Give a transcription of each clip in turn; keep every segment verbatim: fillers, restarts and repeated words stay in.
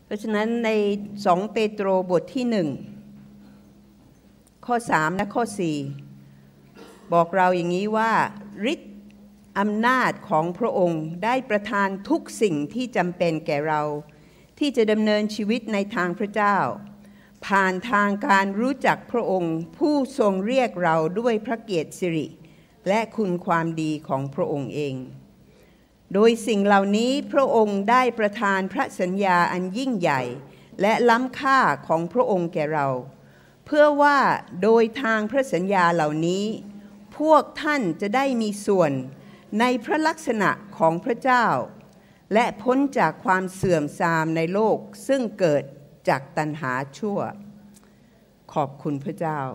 เพราะฉะนั้นในสองเปโตรบทที่หนึ่งข้อสามและข้อสี่บอกเราอย่างนี้ว่าฤทธิ์อำนาจของพระองค์ได้ประทานทุกสิ่งที่จำเป็นแก่เราที่จะดำเนินชีวิตในทางพระเจ้าผ่านทางการรู้จักพระองค์ผู้ทรงเรียกเราด้วยพระเกียรติสิริและคุณความดีของพระองค์เองโดยสิ่งเหล่านี้พระองค์ได้ประทานพระสัญญาอันยิ่งใหญ่และล้ำค่าของพระองค์แก่เราเพื่อว่าโดยทางพระสัญญาเหล่านี้พวกท่านจะได้มีส่วนในพระลักษณะของพระเจ้าและพ้นจากความเสื่อมทรามในโลกซึ่งเกิดจากตัณหาชั่วขอบคุณพระเจ้า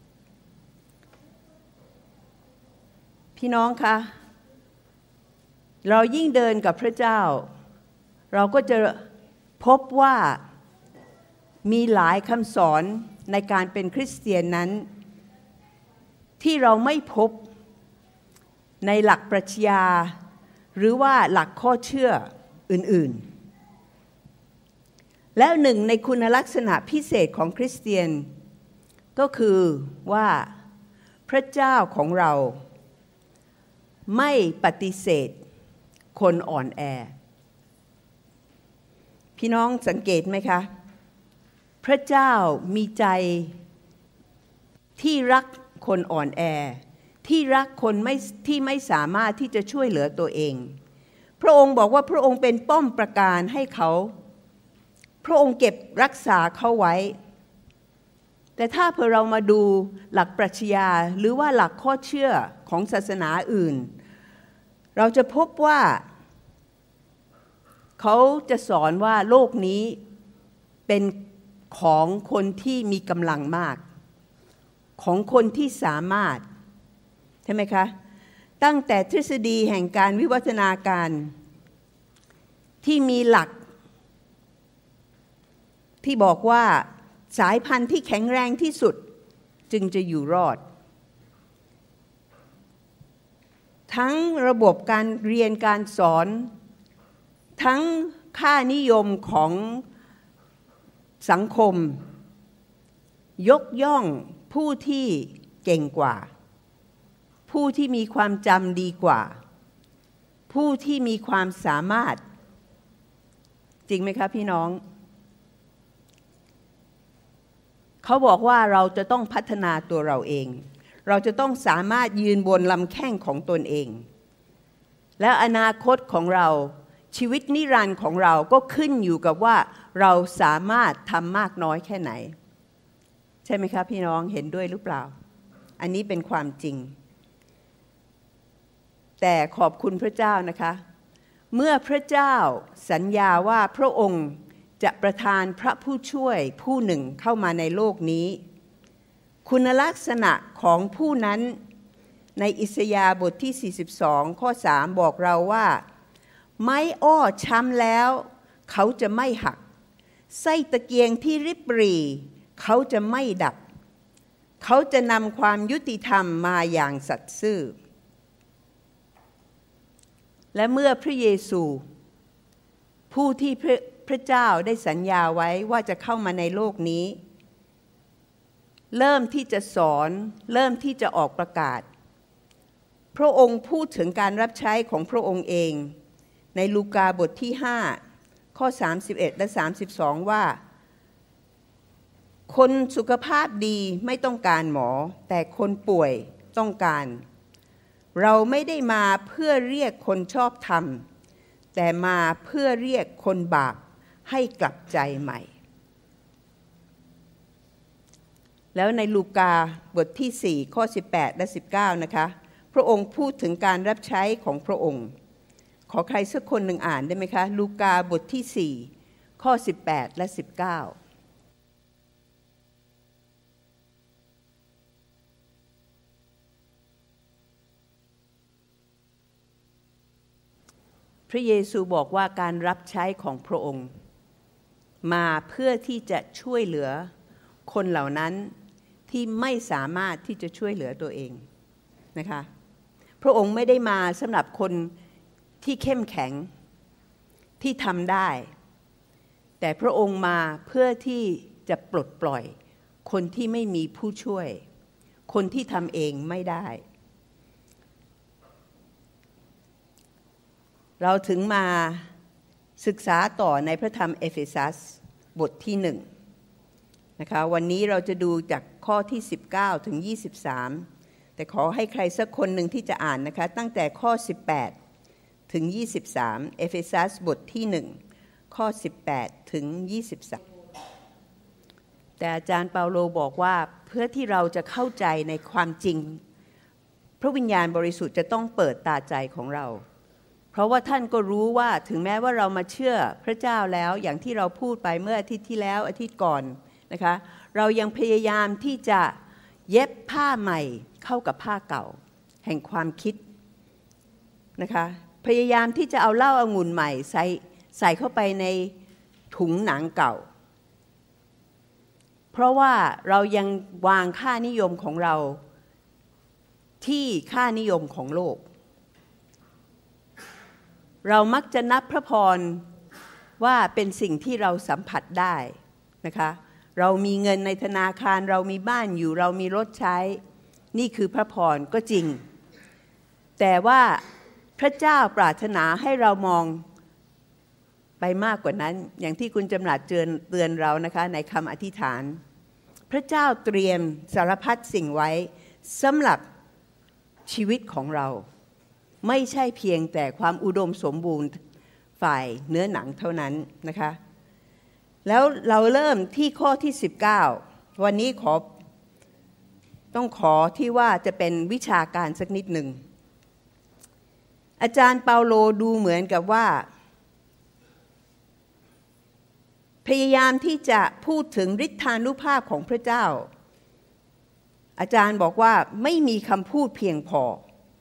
พี่น้องคะเรายิ่งเดินกับพระเจ้าเราก็จะพบว่ามีหลายคำสอนในการเป็นคริสเตียนนั้นที่เราไม่พบในหลักปรัชญาหรือว่าหลักข้อเชื่ออื่นๆแล้วหนึ่งในคุณลักษณะพิเศษของคริสเตียนก็คือว่าพระเจ้าของเราไม่ปฏิเสธคนอ่อนแอพี่น้องสังเกตไหมคะพระเจ้ามีใจที่รักคนอ่อนแอที่รักคนไม่ที่ไม่สามารถที่จะช่วยเหลือตัวเองพระองค์บอกว่าพระองค์เป็นป้อมปราการให้เขาพระองค์เก็บรักษาเขาไว้แต่ถ้าเผื่อเรามาดูหลักปรัชญาหรือว่าหลักข้อเชื่อของศาสนาอื่นเราจะพบว่าเขาจะสอนว่าโลกนี้เป็นของคนที่มีกำลังมากของคนที่สามารถใช่ไหมคะตั้งแต่ทฤษฎีแห่งการวิวัฒนาการที่มีหลักที่บอกว่าสายพันธุ์ที่แข็งแรงที่สุดจึงจะอยู่รอดทั้งระบบการเรียนการสอนทั้งค่านิยมของสังคมยกย่องผู้ที่เก่งกว่าผู้ที่มีความจำดีกว่าผู้ที่มีความสามารถจริงไหมคะพี่น้องเขาบอกว่าเราจะต้องพัฒนาตัวเราเองเราจะต้องสามารถยืนบนลำแข้งของตนเองแล้วอนาคตของเราชีวิตนิรันดร์ของเราก็ขึ้นอยู่กับว่าเราสามารถทำมากน้อยแค่ไหนใช่ไหมคะพี่น้องเห็นด้วยหรือเปล่าอันนี้เป็นความจริงแต่ขอบคุณพระเจ้านะคะเมื่อพระเจ้าสัญญาว่าพระองค์จะประทานพระผู้ช่วยผู้หนึ่งเข้ามาในโลกนี้คุณลักษณะของผู้นั้นในอิสยาห์บทที่สี่สิบสองข้อสามบอกเราว่าไม้อ้อช้ำแล้วเขาจะไม่หักไส้ตะเกียงที่ริบหรี่เขาจะไม่ดับเขาจะนำความยุติธรรมมาอย่างสัตย์ซื่อและเมื่อพระเยซูผู้ที่พระพระเจ้าได้สัญญาไว้ว่าจะเข้ามาในโลกนี้เริ่มที่จะสอนเริ่มที่จะออกประกาศพระองค์พูดถึงการรับใช้ของพระองค์เองในลูกาบทที่ห้าข้อสามสิบเอ็ดและสามสิบสองว่าคนสุขภาพดีไม่ต้องการหมอแต่คนป่วยต้องการเราไม่ได้มาเพื่อเรียกคนชอบธรรมแต่มาเพื่อเรียกคนบาปให้กลับใจใหม่แล้วในลูกาบทที่สี่ข้อสิบแปดและสิบเก้านะคะพระองค์พูดถึงการรับใช้ของพระองค์ขอใครสักคนหนึ่งอ่านได้ไหมคะลูกาบทที่สี่ข้อสิบแปดและสิบเก้าพระเยซูบอกว่าการรับใช้ของพระองค์มาเพื่อที่จะช่วยเหลือคนเหล่านั้นที่ไม่สามารถที่จะช่วยเหลือตัวเองนะคะพระองค์ไม่ได้มาสำหรับคนที่เข้มแข็งที่ทำได้แต่พระองค์มาเพื่อที่จะปลดปล่อยคนที่ไม่มีผู้ช่วยคนที่ทำเองไม่ได้เราถึงมาศึกษาต่อในพระธรรมเอเฟซัสบทที่หนึ่งนะคะวันนี้เราจะดูจากข้อที่สิบเก้าถึงยี่สิบสามแต่ขอให้ใครสักคนหนึ่งที่จะอ่านนะคะตั้งแต่ข้อสิบแปดถึงยี่สิบสามเอเฟซัสบทที่หนึ่งข้อสิบแปดถึงยี่สิบสามแต่อาจารย์เปาโลบอกว่าเพื่อที่เราจะเข้าใจในความจริงพระวิญญาณบริสุทธิ์จะต้องเปิดตาใจของเราเพราะว่าท่านก็รู้ว่าถึงแม้ว่าเรามาเชื่อพระเจ้าแล้วอย่างที่เราพูดไปเมื่ออาทิตย์ที่แล้วอาทิตย์ก่อนนะคะเรายังพยายามที่จะเย็บผ้าใหม่เข้ากับผ้าเก่าแห่งความคิดนะคะพยายามที่จะเอาเหล้าองุ่นใหม่ใส่ใส่เข้าไปในถุงหนังเก่าเพราะว่าเรายังวางค่านิยมของเราที่ค่านิยมของโลกเรามักจะนับพระพรว่าเป็นสิ่งที่เราสัมผัสได้นะคะเรามีเงินในธนาคารเรามีบ้านอยู่เรามีรถใช้นี่คือพระพรก็จริงแต่ว่าพระเจ้าปรารถนาให้เรามองไปมากกว่านั้นอย่างที่คุณจำรัดเตือนเตือนเรานะคะในคำอธิษฐานพระเจ้าเตรียมสารพัดสิ่งไว้สำหรับชีวิตของเราไม่ใช่เพียงแต่ความอุดมสมบูรณ์ฝ่ายเนื้อหนังเท่านั้นนะคะแล้วเราเริ่มที่ข้อที่สิบเก้าวันนี้ขอต้องขอที่ว่าจะเป็นวิชาการสักนิดหนึ่งอาจารย์เปาโลดูเหมือนกับว่าพยายามที่จะพูดถึงฤทธานุภาพของพระเจ้าอาจารย์บอกว่าไม่มีคำพูดเพียงพอ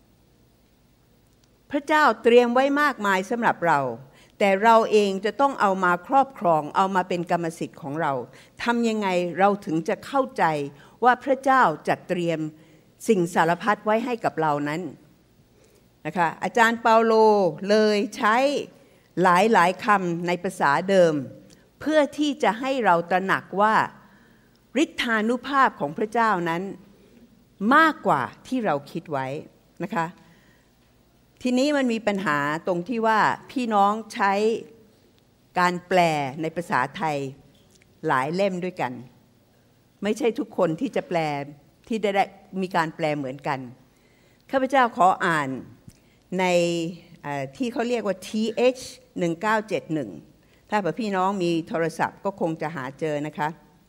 พระเจ้าเตรียมไว้มากมายสำหรับเราแต่เราเองจะต้องเอามาครอบครองเอามาเป็นกรรมสิทธิ์ของเราทำยังไงเราถึงจะเข้าใจว่าพระเจ้าจัดเตรียมสิ่งสารพัดไว้ให้กับเรานั้นนะคะอาจารย์เปาโลเลยใช้หลายหลายคำในภาษาเดิมเพื่อที่จะให้เราตระหนักว่าฤทธานุภาพของพระเจ้านั้นมากกว่าที่เราคิดไว้นะคะทีนี้มันมีปัญหาตรงที่ว่าพี่น้องใช้การแปลในภาษาไทยหลายเล่มด้วยกันไม่ใช่ทุกคนที่จะแปลที่ได้มีการแปลเหมือนกันข้าพเจ้าขออ่านในที่เขาเรียกว่า ที เอช หนึ่งเก้าเจ็ดหนึ่งถ้าพี่น้องมีโทรศัพท์ก็คงจะหาเจอนะคะ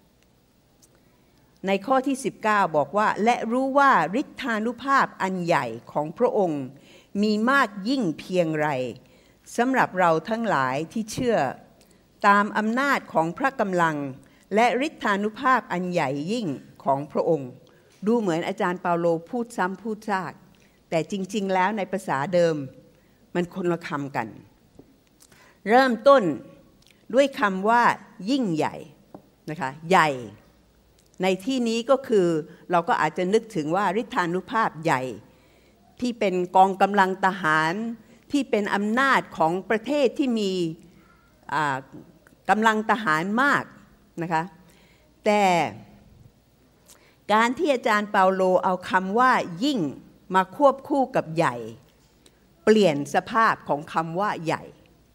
ในข้อที่สิบเก้าบอกว่าและรู้ว่าฤทธานุภาพอันใหญ่ของพระองค์มีมากยิ่งเพียงไรสำหรับเราทั้งหลายที่เชื่อตามอำนาจของพระกำลังและฤทธานุภาพอันใหญ่ยิ่งของพระองค์ดูเหมือนอาจารย์เปาโลพูดซ้ำพูดซากแต่จริงๆแล้วในภาษาเดิมมันคนละคำกันเริ่มต้นด้วยคำว่ายิ่งใหญ่นะคะใหญ่ในที่นี้ก็คือเราก็อาจจะนึกถึงว่าฤทธานุภาพใหญ่ที่เป็นกองกำลังทหารที่เป็นอำนาจของประเทศที่มีกำลังทหารมากนะคะแต่การที่อาจารย์เปาโลเอาคำว่ายิ่งมาควบคู่กับใหญ่เปลี่ยนสภาพของคำว่าใหญ่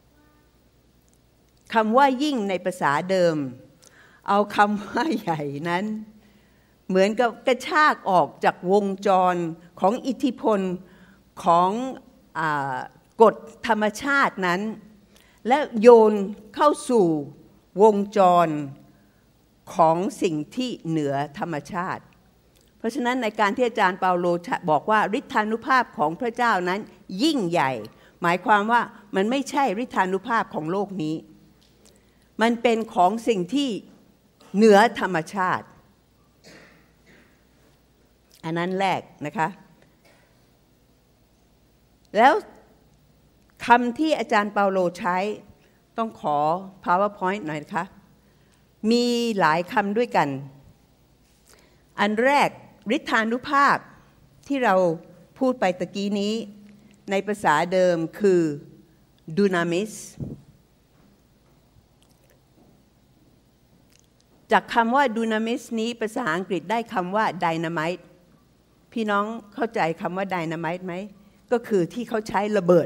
คำว่ายิ่งในภาษาเดิมเอาคำว่าใหญ่นั้นเหมือนกับกระชากออกจากวงจรของอิทธิพลของอ่ากฎธรรมชาตินั้นและโยนเข้าสู่วงจรของสิ่งที่เหนือธรรมชาติเพราะฉะนั้นในการที่อาจารย์เปาโลบอกว่าฤทธานุภาพของพระเจ้านั้นยิ่งใหญ่หมายความว่ามันไม่ใช่ฤทธานุภาพของโลกนี้มันเป็นของสิ่งที่เหนือธรรมชาติอันนั้นแรกนะคะแล้วคำที่อาจารย์เปาโลใช้ต้องขอ PowerPoint หน่อยนะคะมีหลายคำด้วยกันอันแรกฤทธานุภาพที่เราพูดไปตะกี้นี้ในภาษาเดิมคือ dunamis จากคำว่าดูนามิสนี้ภาษาอังกฤษได้คำว่าไดนาไมต์พี่น้องเข้าใจคำว่าไดนาไมต์ไหมก็คือที่เขาใช้ระเบิด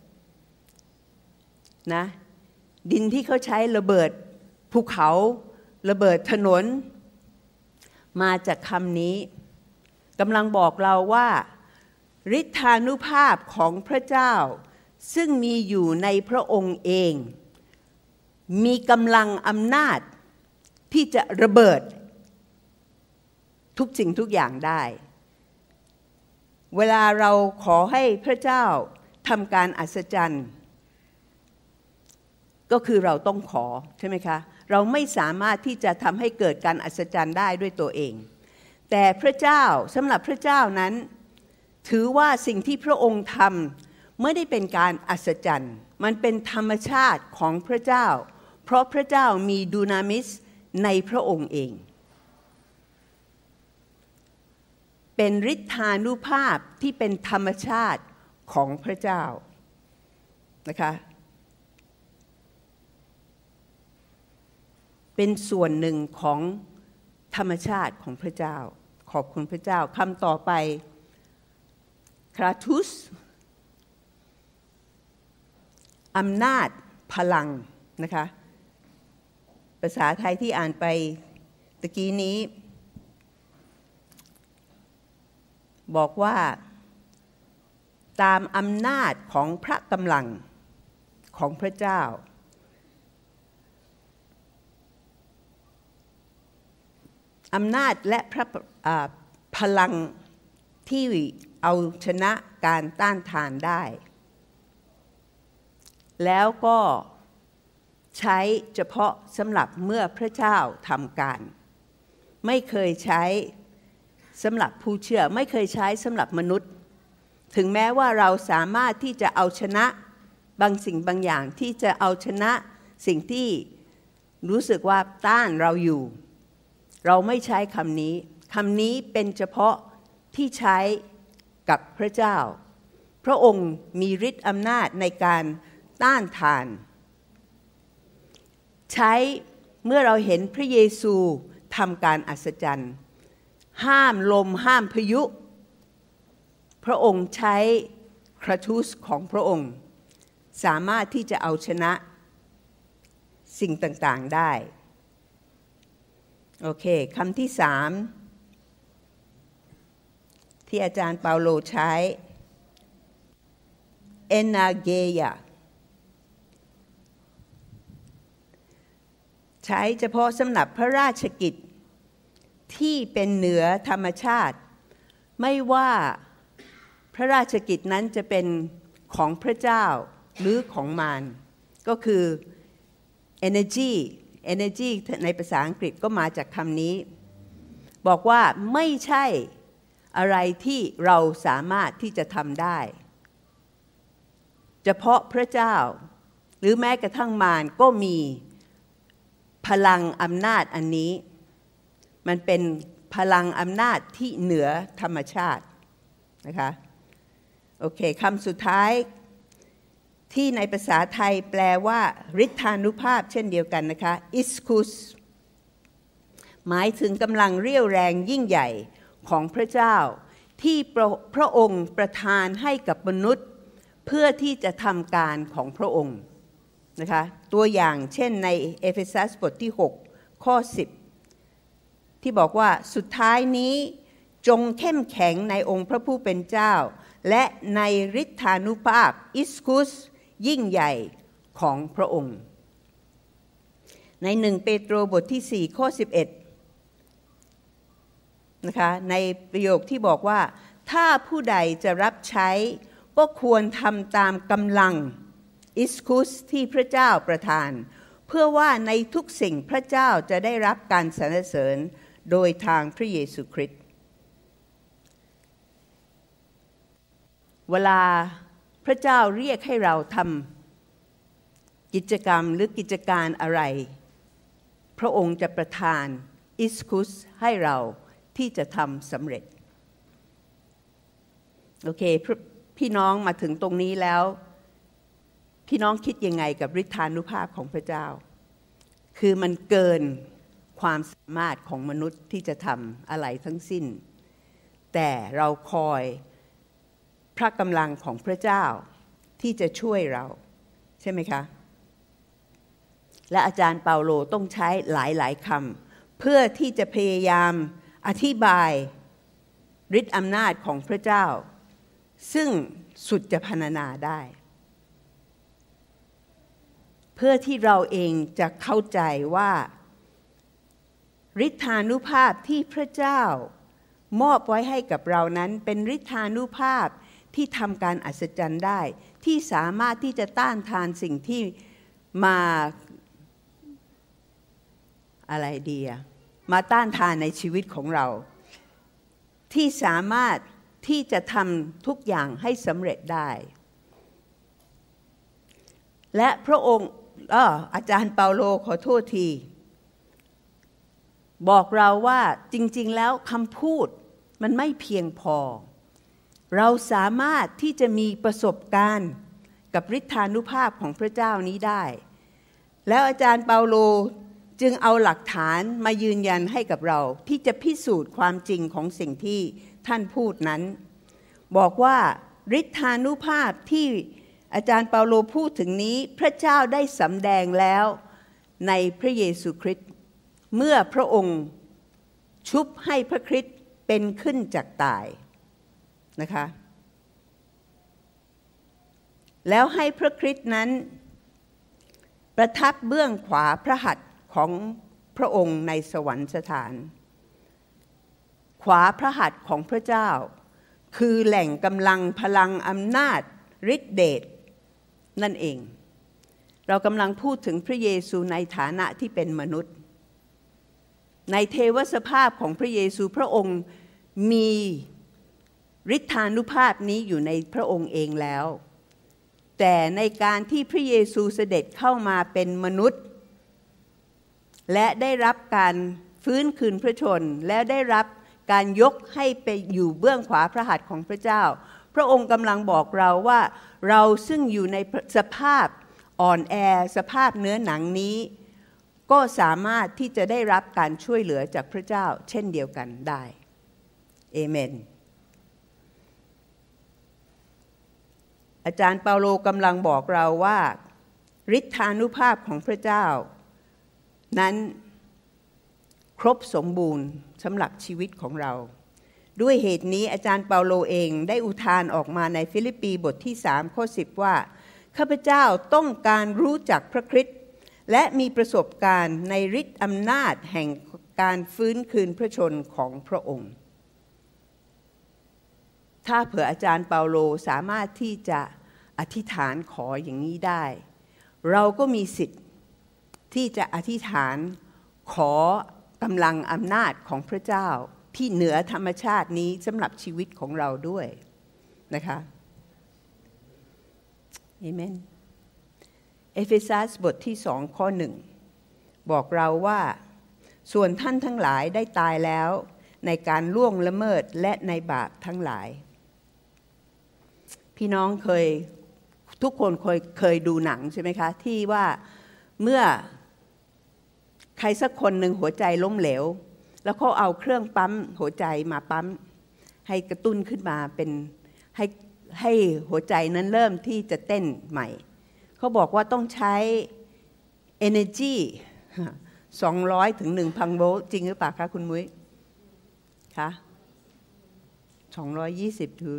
นะดินที่เขาใช้ระเบิดภูเขาระเบิดถนนมาจากคำนี้กำลังบอกเราว่าฤทธานุภาพของพระเจ้าซึ่งมีอยู่ในพระองค์เองมีกำลังอำนาจที่จะระเบิดทุกสิ่งทุกอย่างได้เวลาเราขอให้พระเจ้าทำการอัศจรรย์ก็คือเราต้องขอใช่ไหมคะเราไม่สามารถที่จะทำให้เกิดการอัศจรรย์ได้ด้วยตัวเองแต่พระเจ้าสำหรับพระเจ้านั้นถือว่าสิ่งที่พระองค์ทำไม่ได้เป็นการอัศจรรย์มันเป็นธรรมชาติของพระเจ้าเพราะพระเจ้ามีดูนามิสในพระองค์เองเป็นฤทธานุภาพที่เป็นธรรมชาติของพระเจ้านะคะเป็นส่วนหนึ่งของธรรมชาติของพระเจ้าขอบคุณพระเจ้าคำต่อไปคราทุสอำนาจพลังนะคะภาษาไทยที่อ่านไปตะกี้นี้บอกว่าตามอำนาจของพระกำลังของพระเจ้าอำนาจและพระพลังที่เอาชนะการต้านทานได้แล้วก็ใช้เฉพาะสำหรับเมื่อพระเจ้าทำการไม่เคยใช้สำหรับผู้เชื่อไม่เคยใช้สำหรับมนุษย์ถึงแม้ว่าเราสามารถที่จะเอาชนะบางสิ่งบางอย่างที่จะเอาชนะสิ่งที่รู้สึกว่าต้านเราอยู่เราไม่ใช้คำนี้คำนี้เป็นเฉพาะที่ใช้กับพระเจ้าพระองค์มีฤทธิ์อำนาจในการต้านทานใช้เมื่อเราเห็นพระเยซูทำการอัศจรรย์ห้ามลมห้ามพายุพระองค์ใช้คราทุสของพระองค์สามารถที่จะเอาชนะสิ่งต่างๆได้โอเคคำที่สามที่อาจารย์เปาโลใช้เอนาเกียใช้เฉพาะสำหรับพระราชกิจที่เป็นเหนือธรรมชาติไม่ว่าพระราชกิจนั้นจะเป็นของพระเจ้าหรือของมารก็คือ energy energy ในภาษาอังกฤษก็มาจากคำนี้บอกว่าไม่ใช่อะไรที่เราสามารถที่จะทำได้เฉพาะพระเจ้าหรือแม้กระทั่งมารก็มีพลังอำนาจอันนี้มันเป็นพลังอำนาจที่เหนือธรรมชาตินะคะโอเคคำสุดท้ายที่ในภาษาไทยแปลว่าฤทธานุภาพเช่นเดียวกันนะคะอิสคุสหมายถึงกำลังเรี่ยวแรงยิ่งใหญ่ของพระเจ้าที่พระพระองค์ประทานให้กับมนุษย์เพื่อที่จะทำการของพระองค์นะคะตัวอย่างเช่นในเอเฟซัสบทที่หกข้อสิบที่บอกว่าสุดท้ายนี้จงเข้มแข็งในองค์พระผู้เป็นเจ้าและในฤทธานุภาพอิสคุสยิ่งใหญ่ของพระองค์ในหนึ่งเปโตรบทที่สี่ข้อสิบเอ็ดนะคะในประโยคที่บอกว่าถ้าผู้ใดจะรับใช้ก็ควรทำตามกำลังอิสคุสที่พระเจ้าประทานเพื่อว่าในทุกสิ่งพระเจ้าจะได้รับการสรรเสริญโดยทางพระเยซูคริสต์เวลาพระเจ้าเรียกให้เราทำกิจกรรมหรือกิจการอะไรพระองค์จะประทานอิสคุสให้เราที่จะทำสำเร็จโอเคพี่น้องมาถึงตรงนี้แล้วพี่น้องคิดยังไงกับฤทธานุภาพของพระเจ้าคือมันเกินความสามารถของมนุษย์ที่จะทำอะไรทั้งสิ้นแต่เราคอยพระกำลังของพระเจ้าที่จะช่วยเราใช่ไหมคะและอาจารย์เปาโลต้องใช้หลายๆคำเพื่อที่จะพยายามอธิบายฤทธิ์อำนาจของพระเจ้าซึ่งสุดจะพรรณนาได้เพื่อที่เราเองจะเข้าใจว่าฤทธานุภาพที่พระเจ้ามอบไว้ให้กับเรานั้นเป็นฤทธานุภาพที่ทำการอัศจรรย์ได้ที่สามารถที่จะต้านทานสิ่งที่มาอะไรดีอะมาต้านทานในชีวิตของเราที่สามารถที่จะทำทุกอย่างให้สำเร็จได้และพระองค์อ้ออาจารย์เปาโลขอโทษทีบอกเราว่าจริงๆแล้วคำพูดมันไม่เพียงพอเราสามารถที่จะมีประสบการณ์กับฤทธานุภาพของพระเจ้านี้ได้แล้วอาจารย์เปาโลจึงเอาหลักฐานมายืนยันให้กับเราที่จะพิสูจน์ความจริงของสิ่งที่ท่านพูดนั้นบอกว่าฤทธานุภาพที่อาจารย์เปาโลพูดถึงนี้พระเจ้าได้สำแดงแล้วในพระเยซูคริสต์เมื่อพระองค์ชุบให้พระคริสต์เป็นขึ้นจากตายนะคะแล้วให้พระคริสต์นั้นประทับเบื้องขวาพระหัตถ์ของพระองค์ในสวรรคสถานขวาพระหัตถ์ของพระเจ้าคือแหล่งกำลังพลังอำนาจฤทธิเดชนั่นเองเรากำลังพูดถึงพระเยซูในฐานะที่เป็นมนุษย์ในเทวสภาพของพระเยซูพระองค์มีฤทธานุภาพนี้อยู่ในพระองค์เองแล้วแต่ในการที่พระเยซูเสด็จเข้ามาเป็นมนุษย์และได้รับการฟื้นคืนพระชนและได้รับการยกให้ไปอยู่เบื้องขวาพระหัตถ์ของพระเจ้าพระองค์กำลังบอกเราว่าเราซึ่งอยู่ในสภาพอ่อนแอสภาพเนื้อหนังนี้ก็สามารถที่จะได้รับการช่วยเหลือจากพระเจ้าเช่นเดียวกันได้เอเมนอาจารย์เปาโลกำลังบอกเราว่าฤทธานุภาพของพระเจ้านั้นครบสมบูรณ์สำหรับชีวิตของเราด้วยเหตุนี้อาจารย์เปาโลเองได้อุทานออกมาในฟิลิปปีบทที่สามข้อสิบว่าข้าพเจ้าต้องการรู้จักพระคริสต์และมีประสบการณ์ในฤทธิ์อำนาจแห่งการฟื้นคืนพระชนของพระองค์ถ้าเผื่ออาจารย์เปาโลสามารถที่จะอธิษฐานขออย่างนี้ได้เราก็มีสิทธิ์ที่จะอธิษฐานขอกำลังอำนาจของพระเจ้าที่เหนือธรรมชาตินี้สำหรับชีวิตของเราด้วยนะคะเอเมนเอเฟซัสบทที่สองข้อหนึ่งบอกเราว่าส่วนท่านทั้งหลายได้ตายแล้วในการล่วงละเมิดและในบาปทั้งหลายพี่น้องเคยทุกคนเคยเคยดูหนังใช่ไหมคะที่ว่าเมื่อใครสักคนหนึ่งหัวใจล้มเหลวแล้วเขาเอาเครื่องปั๊มหัวใจมาปั๊มให้กระตุ้นขึ้นมาเป็นให้ให้หัวใจนั้นเริ่มที่จะเต้นใหม่เขาบอกว่าต้องใช้ energy สองร้อยถึง หนึ่งพัน โวลต์จริงหรือเปล่าคะคุณมุ้ยคะสองร้อยยี่สิบถึง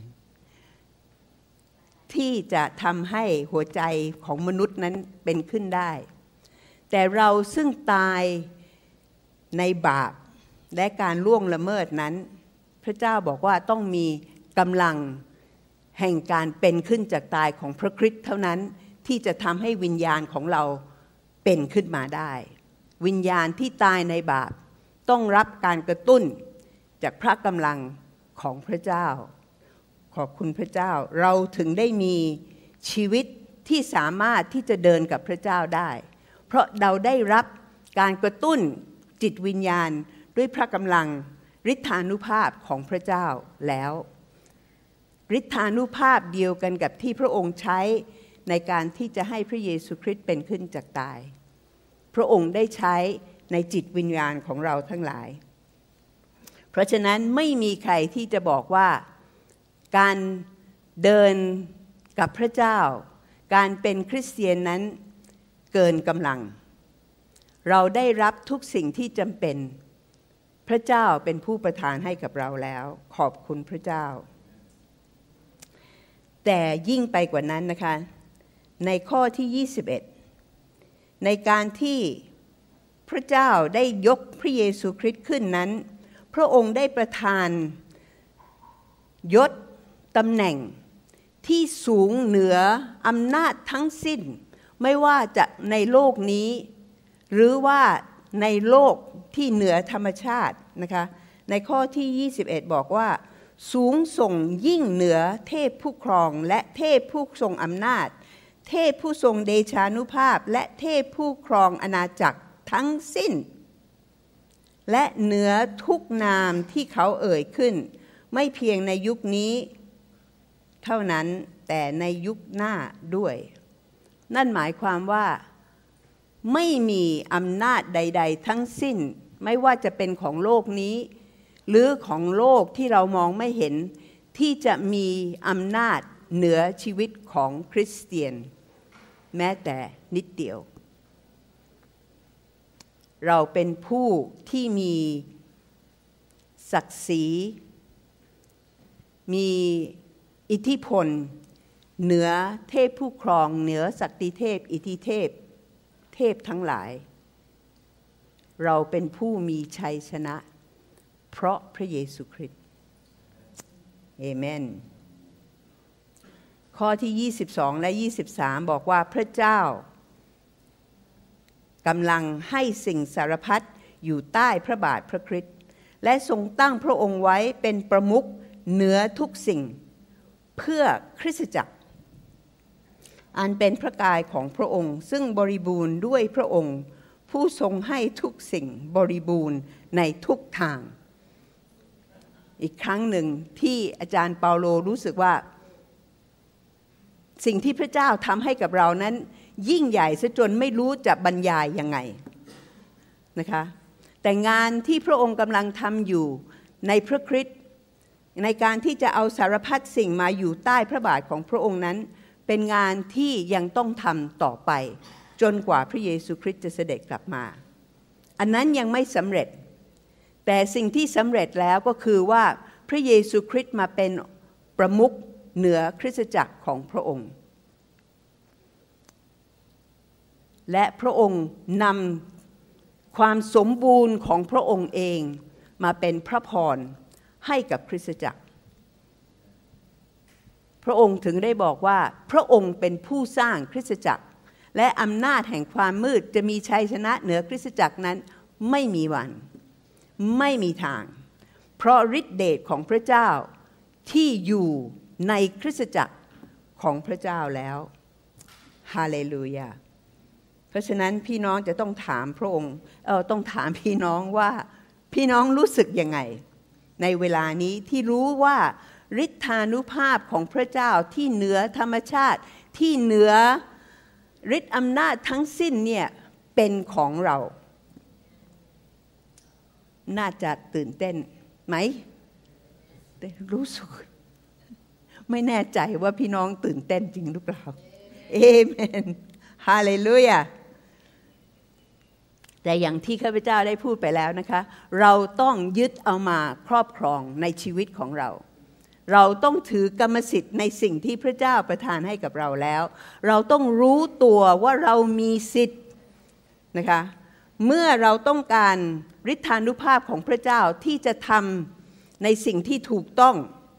ที่จะทำให้หัวใจของมนุษย์นั้นเป็นขึ้นได้แต่เราซึ่งตายในบาปและการล่วงละเมิดนั้นพระเจ้าบอกว่าต้องมีกำลังแห่งการเป็นขึ้นจากตายของพระคริสต์เท่านั้นที่จะทำให้วิญญาณของเราเป็นขึ้นมาได้วิญญาณที่ตายในบาปต้องรับการกระตุ้นจากพระกำลังของพระเจ้าขอบคุณพระเจ้าเราถึงได้มีชีวิตที่สามารถที่จะเดินกับพระเจ้าได้เพราะเราได้รับการกระตุ้นจิตวิญญาณด้วยพระกำลังฤทธานุภาพของพระเจ้าแล้วฤทธานุภาพเดียวกันกับที่พระองค์ใช้ในการที่จะให้พระเยซูคริสต์เป็นขึ้นจากตายพระองค์ได้ใช้ในจิตวิญญาณของเราทั้งหลายเพราะฉะนั้นไม่มีใครที่จะบอกว่าการเดินกับพระเจ้าการเป็นคริสเตียนนั้นเกินกำลังเราได้รับทุกสิ่งที่จำเป็นพระเจ้าเป็นผู้ประทานให้กับเราแล้วขอบคุณพระเจ้าแต่ยิ่งไปกว่านั้นนะคะในข้อที่ยี่สิบเอ็ดในการที่พระเจ้าได้ยกพระเยซูคริสต์ขึ้นนั้นพระองค์ได้ประทานยศตำแหน่งที่สูงเหนืออำนาจทั้งสิ้นไม่ว่าจะในโลกนี้หรือว่าในโลกที่เหนือธรรมชาตินะคะในข้อที่ยี่สิบเอ็ดบอกว่าสูงส่งยิ่งเหนือเทพผู้ครองและเทพผู้ทรงอำนาจเทพผู้ทรงเดชานุภาพและเทพผู้ครองอาณาจักรทั้งสิ้นและเหนือทุกนามที่เขาเอ่ยขึ้นไม่เพียงในยุคนี้เท่านั้นแต่ในยุคหน้าด้วยนั่นหมายความว่าไม่มีอำนาจใดๆทั้งสิ้นไม่ว่าจะเป็นของโลกนี้หรือของโลกที่เรามองไม่เห็นที่จะมีอำนาจเหนือชีวิตของคริสเตียนแม้แต่นิดเดียวเราเป็นผู้ที่มีศักดิ์ศรีมีอิทธิพลเหนือเทพผู้ครองเหนือศักดิเทพอิทธิเทพเทพทั้งหลายเราเป็นผู้มีชัยชนะเพราะพระเยซูคริสต์เอเมนข้อที่ยี่สิบสองและยี่สิบสามบอกว่าพระเจ้ากำลังให้สิ่งสารพัดอยู่ใต้พระบาทพระคริสต์และทรงตั้งพระองค์ไว้เป็นประมุขเหนือทุกสิ่งเพื่อคริสตจักรอันเป็นพระกายของพระองค์ซึ่งบริบูรณ์ด้วยพระองค์ผู้ทรงให้ทุกสิ่งบริบูรณ์ในทุกทางอีกครั้งหนึ่งที่อาจารย์เปาโลรู้สึกว่าสิ่งที่พระเจ้าทำให้กับเรานั้นยิ่งใหญ่ซะจนไม่รู้จะบรรยายยังไงนะคะแต่งานที่พระองค์กำลังทำอยู่ในพระคริสต์ในการที่จะเอาสารพัดสิ่งมาอยู่ใต้พระบาทของพระองค์นั้นเป็นงานที่ยังต้องทำต่อไปจนกว่าพระเยซูคริสต์จะเสด็จกลับมาอันนั้นยังไม่สำเร็จแต่สิ่งที่สำเร็จแล้วก็คือว่าพระเยซูคริสต์มาเป็นประมุขเหนือคริสตจักรของพระองค์และพระองค์นำความสมบูรณ์ของพระองค์เองมาเป็นพระพรให้กับคริสตจักรพระองค์ถึงได้บอกว่าพระองค์เป็นผู้สร้างคริสตจักรและอำนาจแห่งความมืดจะมีชัยชนะเหนือคริสตจักรนั้นไม่มีวันไม่มีทางเพราะฤทธิเดชของพระเจ้าที่อยู่ในคริสตจักรของพระเจ้าแล้วฮาเลลูยาเพราะฉะนั้นพี่น้องจะต้องถามพระองค์เออต้องถามพี่น้องว่าพี่น้องรู้สึกยังไงในเวลานี้ที่รู้ว่าฤทธานุภาพของพระเจ้าที่เหนือธรรมชาติที่เหนือฤทธิ์อำนาจทั้งสิ้นเนี่ยเป็นของเราน่าจะตื่นเต้นไหมรู้สึกไม่แน่ใจว่าพี่น้องตื่นเต้นจริงหรือเปล่าเอเมนฮาเลลูยาแต่อย่างที่ข้าพเจ้าได้พูดไปแล้วนะคะเราต้องยึดเอามาครอบครองในชีวิตของเราเราต้องถือกรรมสิทธิ์ในสิ่งที่พระเจ้าประทานให้กับเราแล้วเราต้องรู้ตัวว่าเรามีสิทธิ์นะคะเมื่อเราต้องการฤทธานุภาพของพระเจ้าที่จะทำในสิ่งที่ถูกต้อง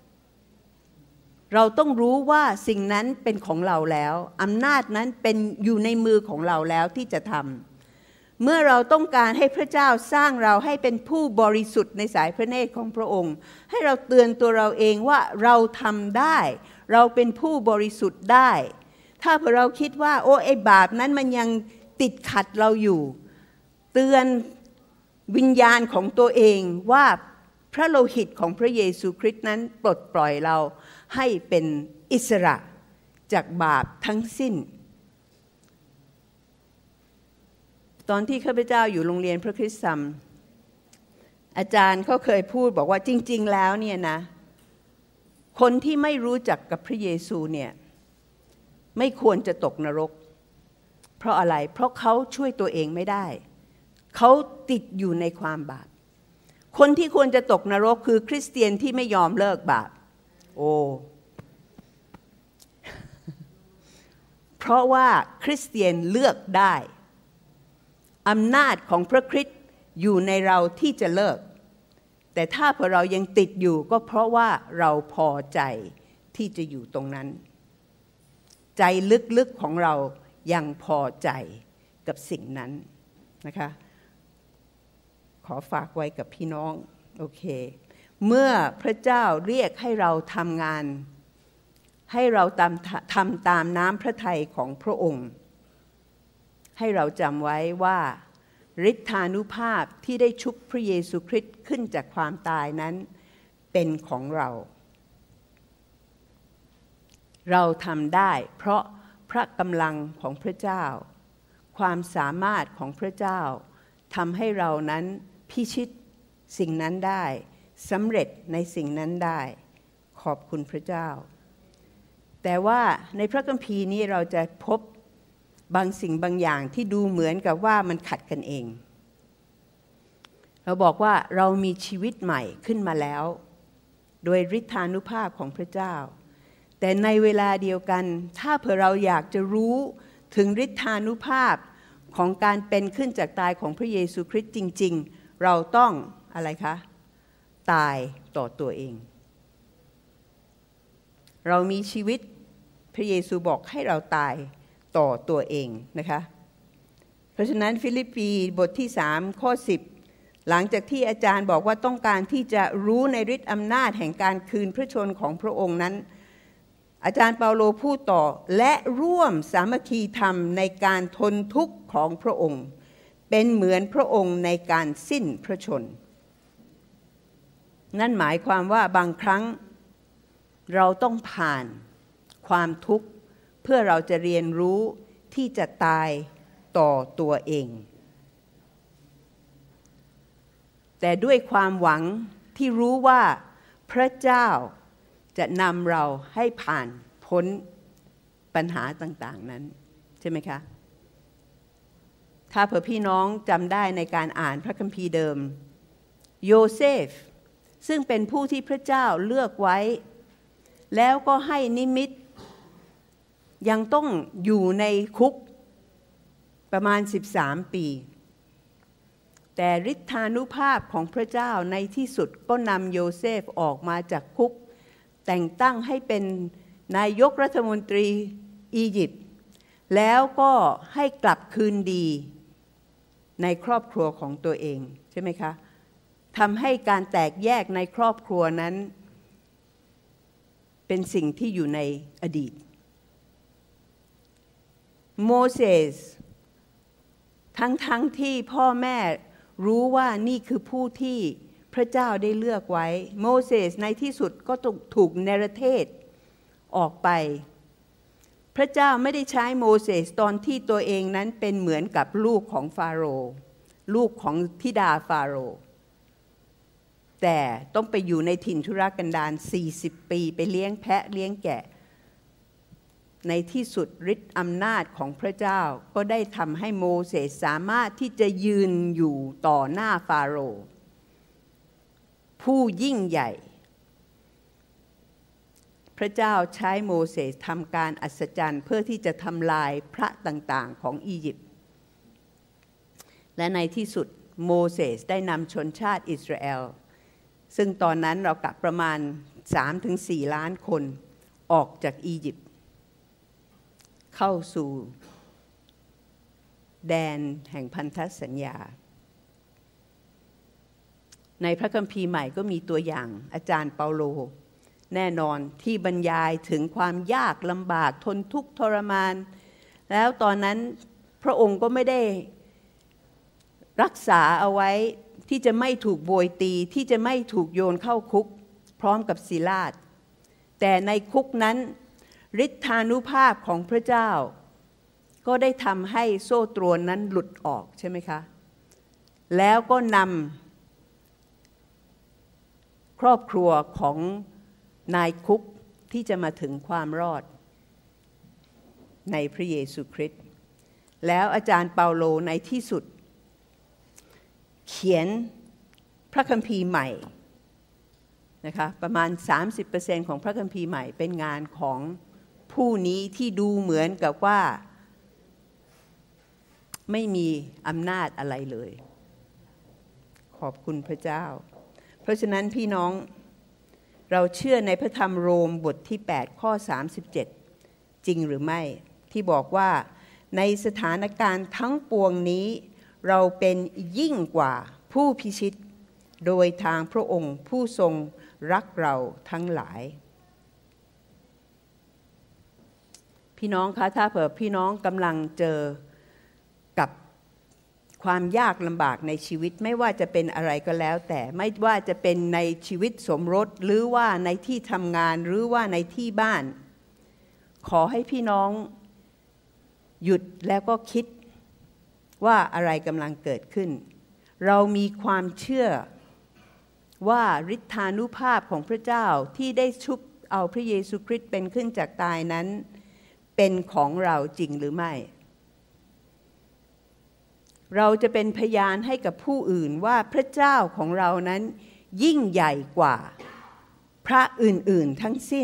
เราต้องรู้ว่าสิ่งนั้นเป็นของเราแล้วอำนาจนั้นเป็นอยู่ในมือของเราแล้วที่จะทำเมื่อเราต้องการให้พระเจ้าสร้างเราให้เป็นผู้บริสุทธิ์ในสายพระเนตรของพระองค์ให้เราเตือนตัวเราเองว่าเราทำได้เราเป็นผู้บริสุทธิ์ได้ถ้าเราคิดว่าโอ้ไอ้บาปนั้นมันยังติดขัดเราอยู่เตือนวิญญาณของตัวเองว่าพระโลหิตของพระเยซูคริสต์นั้นปลดปล่อยเราให้เป็นอิสระจากบาปทั้งสิ้นตอนที่ข้าพเจ้าอยู่โรงเรียนพระคริสตธรรมอาจารย์เขาเคยพูดบอกว่าจริงๆแล้วเนี่ยนะคนที่ไม่รู้จักกับพระเยซูเนี่ยไม่ควรจะตกนรกเพราะอะไรเพราะเขาช่วยตัวเองไม่ได้เขาติดอยู่ในความบาปคนที่ควรจะตกนรกคือคริสเตียนที่ไม่ยอมเลิกบาปโอ้เพราะว่าคริสเตียนเลือกได้อำนาจของพระคริสต์อยู่ในเราที่จะเลิกแต่ถ้าพอเรายังติดอยู่ก็เพราะว่าเราพอใจที่จะอยู่ตรงนั้นใจลึกๆของเรายังพอใจกับสิ่งนั้นนะคะขอฝากไว้กับพี่น้องโอเคเมื่อพระเจ้าเรียกให้เราทำงานให้เราทำทำตามน้ำพระทัยของพระองค์ให้เราจำไว้ว่าฤทธานุภาพที่ได้ชุบพระเยซูคริสต์ขึ้นจากความตายนั้นเป็นของเราเราทำได้เพราะพระกำลังของพระเจ้าความสามารถของพระเจ้าทำให้เรานั้นพิชิตสิ่งนั้นได้สำเร็จในสิ่งนั้นได้ขอบคุณพระเจ้าแต่ว่าในพระคัมภีร์นี้เราจะพบบางสิ่งบางอย่างที่ดูเหมือนกับว่ามันขัดกันเองเราบอกว่าเรามีชีวิตใหม่ขึ้นมาแล้วโดยฤทธานุภาพของพระเจ้าแต่ในเวลาเดียวกันถ้าเผื่อเราอยากจะรู้ถึงฤทธานุภาพของการเป็นขึ้นจากตายของพระเยซูคริสต์จริงๆเราต้องอะไรคะตายต่อตัวเองเรามีชีวิตพระเยซูบอกให้เราตายต่อตัวเองนะคะเพราะฉะนั้นฟิลิปปีบทที่สามข้อสิบหลังจากที่อาจารย์บอกว่าต้องการที่จะรู้ในฤทธิ์อำนาจแห่งการคืนพระชนของพระองค์นั้นอาจารย์เปาโลพูดต่อและร่วมสามัคคีธรรมในการทนทุกข์ของพระองค์เป็นเหมือนพระองค์ในการสิ้นพระชนนั่นหมายความว่าบางครั้งเราต้องผ่านความทุกข์เพื่อเราจะเรียนรู้ที่จะตายต่อตัวเองแต่ด้วยความหวังที่รู้ว่าพระเจ้าจะนำเราให้ผ่านพ้นปัญหาต่างๆนั้นใช่ไหมคะถ้าเผื่อพี่น้องจำได้ในการอ่านพระคัมภีร์เดิมโยเซฟซึ่งเป็นผู้ที่พระเจ้าเลือกไว้แล้วก็ให้นิมิตยังต้องอยู่ในคุกประมาณสิบสามปีแต่ฤทธานุภาพของพระเจ้าในที่สุดก็นำโยเซฟออกมาจากคุกแต่งตั้งให้เป็นนายกรัฐมนตรีอียิปต์แล้วก็ให้กลับคืนดีในครอบครัวของตัวเองใช่ไหมคะทำให้การแตกแยกในครอบครัวนั้นเป็นสิ่งที่อยู่ในอดีตโมเสสทั้งๆ ท, ที่พ่อแม่รู้ว่านี่คือผู้ที่พระเจ้าได้เลือกไว้โมเสสในที่สุดก็ถูกเนรเทศออกไปพระเจ้าไม่ได้ใช้โมเสสตอนที่ตัวเองนั้นเป็นเหมือนกับลูกของฟาโรห์ลูกของธิดาฟาโรห์แต่ต้องไปอยู่ในถิ่นทุรกันดารสี่สิบปีไปเลี้ยงแพะเลี้ยงแกะในที่สุดฤทธิ์อำนาจของพระเจ้าก็ได้ทำให้โมเสสสามารถที่จะยืนอยู่ต่อหน้าฟาโรห์ผู้ยิ่งใหญ่พระเจ้าใช้โมเสสทำการอัศจรรย์เพื่อที่จะทำลายพระต่างๆของอียิปต์และในที่สุดโมเสสได้นำชนชาติอิสราเอลซึ่งตอนนั้นเรากะประมาณ สามถึงสี่ ล้านคนออกจากอียิปต์เข้าสู่แดนแห่งพันธสัญญาในพระคัมภีร์ใหม่ก็มีตัวอย่างอาจารย์เปาโลแน่นอนที่บรรยายถึงความยากลำบากทนทุกข์ทรมานแล้วตอนนั้นพระองค์ก็ไม่ได้รักษาเอาไว้ที่จะไม่ถูกโบยตีที่จะไม่ถูกโยนเข้าคุกพร้อมกับศิลาศแต่ในคุกนั้นฤทธานุภาพของพระเจ้าก็ก็ได้ทำให้โซ่ตรวนนั้นหลุดออกใช่ไหมคะแล้วก็นำครอบครัวของนายคุกที่จะมาถึงความรอดในพระเยซูคริสต์แล้วอาจารย์เปาโลในที่สุดเขียนพระคัมภีร์ใหม่นะคะประมาณ สามสิบเปอร์เซ็นต์ ของพระคัมภีร์ใหม่เป็นงานของผู้นี้ที่ดูเหมือนกับว่าไม่มีอำนาจอะไรเลยขอบคุณพระเจ้าเพราะฉะนั้นพี่น้องเราเชื่อในพระธรรมโรมบทที่แปดข้อสามสิบเจ็ดจริงหรือไม่ที่บอกว่าในสถานการณ์ทั้งปวงนี้เราเป็นยิ่งกว่าผู้พิชิตโดยทางพระองค์ผู้ทรงรักเราทั้งหลายพี่น้องคะถ้าเผื่อพี่น้องกำลังเจอกับความยากลำบากในชีวิตไม่ว่าจะเป็นอะไรก็แล้วแต่ไม่ว่าจะเป็นในชีวิตสมรสหรือว่าในที่ทำงานหรือว่าในที่บ้านขอให้พี่น้องหยุดแล้วก็คิดว่าอะไรกำลังเกิดขึ้นเรามีความเชื่อว่าฤทธานุภาพของพระเจ้าที่ได้ชุบเอาพระเยซูคริสต์เป็นขึ้นจากตายนั้นเป็นของเราจริงหรือไม่เราจะเป็นพยานให้กับผู้อื่นว่าพระเจ้าของเรานั้นยิ่งใหญ่กว่าพระอื่นๆทั้งสิ้น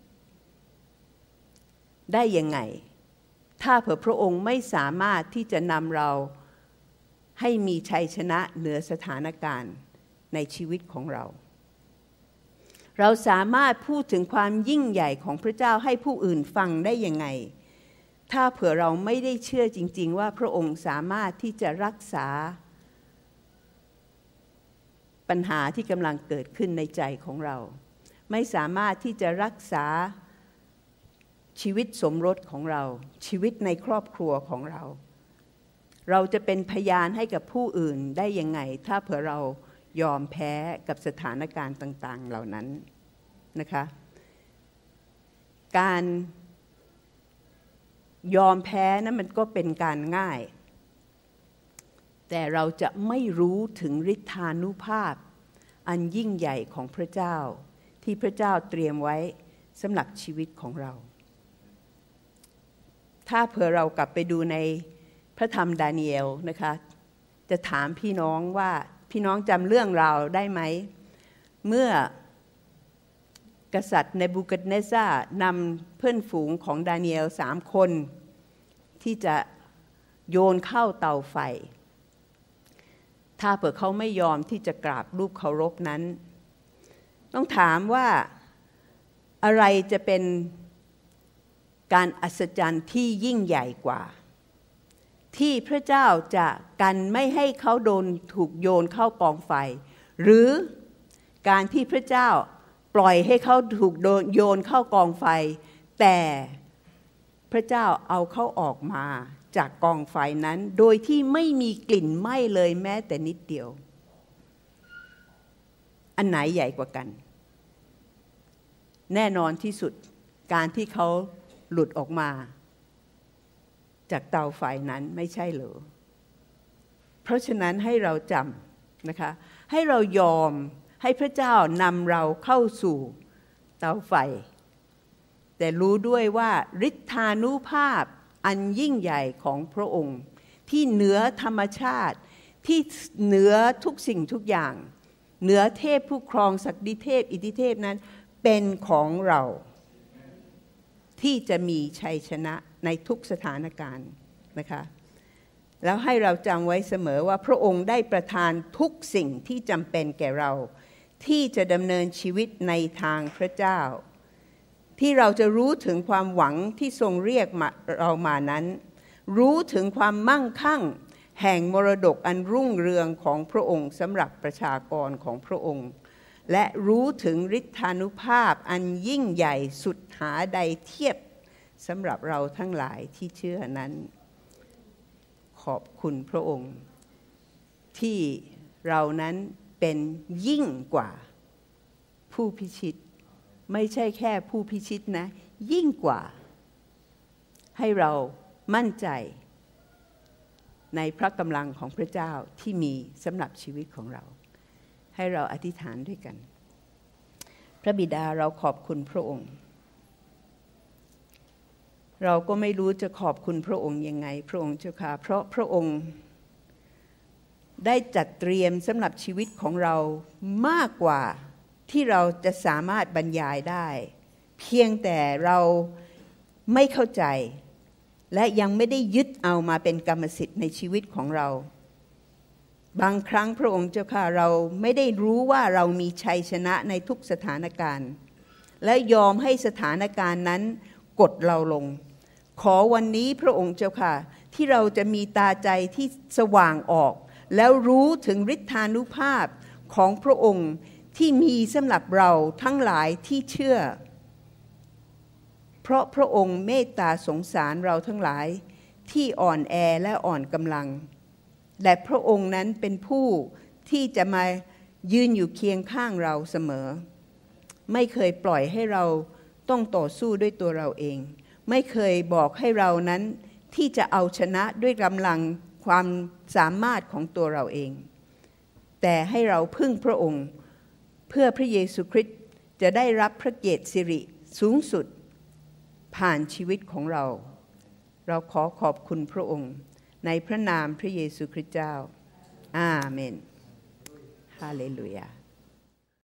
ได้ยังไงถ้าเผื่อพระองค์ไม่สามารถที่จะนำเราให้มีชัยชนะเหนือสถานการณ์ในชีวิตของเราเราสามารถพูดถึงความยิ่งใหญ่ของพระเจ้าให้ผู้อื่นฟังได้ยังไงถ้าเผื่อเราไม่ได้เชื่อจริงๆว่าพระองค์สามารถที่จะรักษาปัญหาที่กำลังเกิดขึ้นในใจของเราไม่สามารถที่จะรักษาชีวิตสมรสของเราชีวิตในครอบครัวของเราเราจะเป็นพยานให้กับผู้อื่นได้ยังไงถ้าเผื่อเรายอมแพ้กับสถานการณ์ต่างๆเหล่านั้นนะคะการยอมแพ้นั้นมันก็เป็นการง่ายแต่เราจะไม่รู้ถึงฤทธานุภาพอันยิ่งใหญ่ของพระเจ้าที่พระเจ้าเตรียมไว้สำหรับชีวิตของเราถ้าเผื่อเรากลับไปดูในพระธรรมดาเนียลนะคะจะถามพี่น้องว่าพี่น้องจำเรื่องราวได้ไหมเมื่อกษัตริย์เนบูคัดเนซัรนำเพื่อนฝูงของดาเนียลสามคนที่จะโยนเข้าเตาไฟถ้าเผื่อเขาไม่ยอมที่จะกราบรูปเคารพนั้นต้องถามว่าอะไรจะเป็นการอัศจรรย์ที่ยิ่งใหญ่กว่าที่พระเจ้าจะกันไม่ให้เขาโดนถูกโยนเข้ากองไฟหรือการที่พระเจ้าปล่อยให้เขาถูกโยนเข้ากองไฟแต่พระเจ้าเอาเขาออกมาจากกองไฟนั้นโดยที่ไม่มีกลิ่นไหม้เลยแม้แต่นิดเดียวอันไหนใหญ่กว่ากันแน่นอนที่สุดการที่เขาหลุดออกมาจากเตาไฟนั้นไม่ใช่เหรอเพราะฉะนั้นให้เราจำนะคะให้เรายอมให้พระเจ้านำเราเข้าสู่เตาไฟแต่รู้ด้วยว่าฤทธานุภาพอันยิ่งใหญ่ของพระองค์ที่เหนือธรรมชาติที่เหนือทุกสิ่งทุกอย่างเหนือเทพผู้ครองศักดิเทพอิทธิเทพนั้นเป็นของเราที่จะมีชัยชนะในทุกสถานการณ์นะคะแล้วให้เราจำไว้เสมอว่าพระองค์ได้ประทานทุกสิ่งที่จำเป็นแก่เราที่จะดำเนินชีวิตในทางพระเจ้าที่เราจะรู้ถึงความหวังที่ทรงเรียกเรามานั้นรู้ถึงความมั่งคั่งแห่งมรดกอันรุ่งเรืองของพระองค์สำหรับประชากรของพระองค์และรู้ถึงฤทธานุภาพอันยิ่งใหญ่สุดหาใดเทียบสำหรับเราทั้งหลายที่เชื่อนั้นขอบคุณพระองค์ที่เรานั้นเป็นยิ่งกว่าผู้พิชิตไม่ใช่แค่ผู้พิชิตนะยิ่งกว่าให้เรามั่นใจในพระกำลังของพระเจ้าที่มีสำหรับชีวิตของเราให้เราอธิษฐานด้วยกันพระบิดาเราขอบคุณพระองค์เราก็ไม่รู้จะขอบคุณพระองค์ยังไงพระองค์เจ้าค่ะเพราะพระองค์ได้จัดเตรียมสำหรับชีวิตของเรามากกว่าที่เราจะสามารถบรรยายได้เพียงแต่เราไม่เข้าใจและยังไม่ได้ยึดเอามาเป็นกรรมสิทธิ์ในชีวิตของเราบางครั้งพระองค์เจ้าค่ะเราไม่ได้รู้ว่าเรามีชัยชนะในทุกสถานการณ์และยอมให้สถานการณ์นั้นกดเราลงขอวันนี้พระองค์เจ้าค่ะที่เราจะมีตาใจที่สว่างออกแล้วรู้ถึงฤทธานุภาพของพระองค์ที่มีสำหรับเราทั้งหลายที่เชื่อเพราะพระองค์เมตตาสงสารเราทั้งหลายที่อ่อนแอและอ่อนกำลังและพระองค์นั้นเป็นผู้ที่จะมายืนอยู่เคียงข้างเราเสมอไม่เคยปล่อยให้เราต้องต่อสู้ด้วยตัวเราเองไม่เคยบอกให้เรานั้นที่จะเอาชนะด้วยกำลังความสามารถของตัวเราเองแต่ให้เราพึ่งพระองค์เพื่อพระเยซูคริสต์จะได้รับพระเกียรติสิริสูงสุดผ่านชีวิตของเราเราขอขอบคุณพระองค์ในพระนามพระเยซูคริสต์เจ้าอาเมนฮาเลลูยา